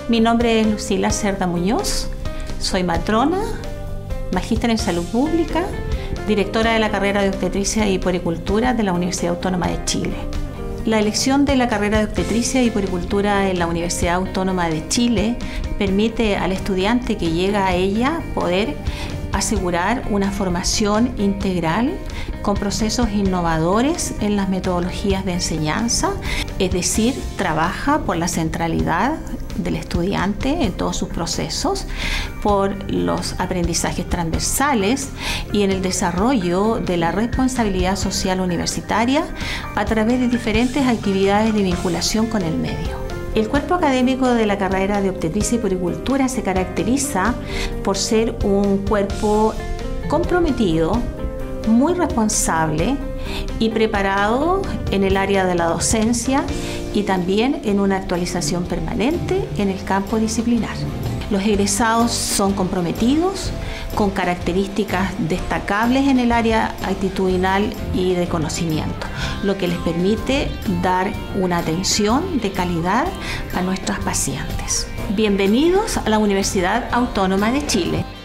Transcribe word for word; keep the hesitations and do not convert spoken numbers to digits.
Mi nombre es Lucila Cerda Muñoz, soy matrona, magíster en salud pública, directora de la carrera de obstetricia y puericultura de la Universidad Autónoma de Chile. La elección de la carrera de obstetricia y puericultura en la Universidad Autónoma de Chile permite al estudiante que llega a ella poder asegurar una formación integral con procesos innovadores en las metodologías de enseñanza, es decir, trabaja por la centralidad del estudiante en todos sus procesos, por los aprendizajes transversales y en el desarrollo de la responsabilidad social universitaria a través de diferentes actividades de vinculación con el medio. El cuerpo académico de la carrera de obstetricia y puericultura se caracteriza por ser un cuerpo comprometido, muy responsable y preparado en el área de la docencia y también en una actualización permanente en el campo disciplinar. Los egresados son comprometidos, con características destacables en el área actitudinal y de conocimiento, lo que les permite dar una atención de calidad a nuestras pacientes. Bienvenidos a la Universidad Autónoma de Chile.